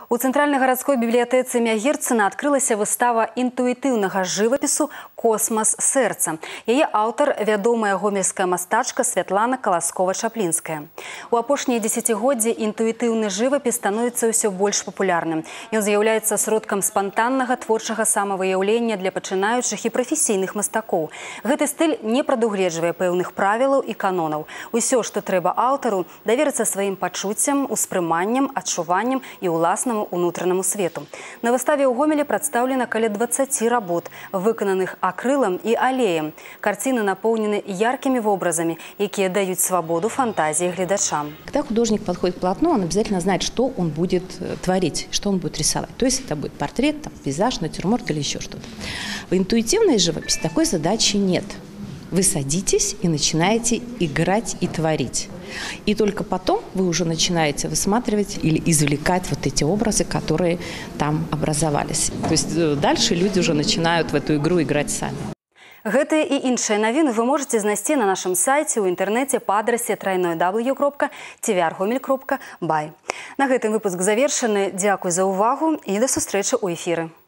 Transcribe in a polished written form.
У цэнтральнай гарадской бібліятэцы імя Герцена адкрылася выстава інтуітыўнага жывапісу «Космас сэрца». Яе аўтар – вядомая гомельская мастачка Святлана Каласкова-Чаплінская. У апошнія дзесяцігоддзі інтуітыўны жывапіс становіцца ўсё больш папулярным. Ён з'яўляецца сродкам спантаннага творчага самавыяўлення для пачынаючых і прафесійных мастакоў. Гэты стыль не прадугледжвае пэўных правілаў і канонаў. Усё, што трэба аўтару, даверыцца сваім пачуццям, успрыманням, адчуваннем і ўласнаму унутранаму свету. На выставе ў Гомелі прадстаўлена каля 20 работ, выкананых акрылам і алеем. Карціны напоўнены яркімі вобразамі, якія даюць свабоду фантазии глядачам. Когда художник подходит к полотну, он обязательно знает, что он будет творить, что он будет рисовать. То есть это будет портрет, там, пейзаж, натюрморт или еще что-то. В интуитивной живописи такой задачи нет. Вы садитесь и начинаете играть и творить. И только потом вы уже начинаете высматривать или извлекать вот эти образы, которые там образовались. То есть дальше люди уже начинают в эту игру играть сами. Гэтыя і іншыя навіны вы можете знайсці на нашым сайце ў інтэрнэце па адрасе www.tvrgomel.by. На гэтым выпуск завершаны. Дзякуй за ўвагу і да сустрэчы ў эфіры.